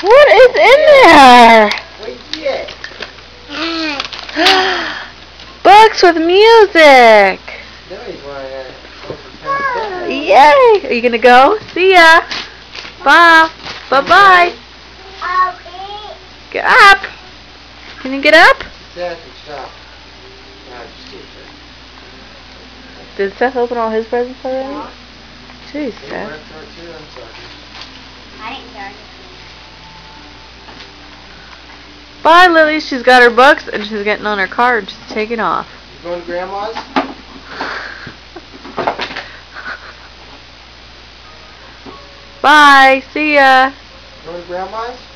What is in there? What's it? Books with music. Yay! Are you gonna go? See ya. Bye. Bye bye. Get up. Can you get up? Did Seth open all his presents already? Jeez, Seth. I didn't care. Bye, Lily. She's got her books and she's getting on her car and she's taking off. You going to Grandma's? Bye. See ya. Going to Grandma's?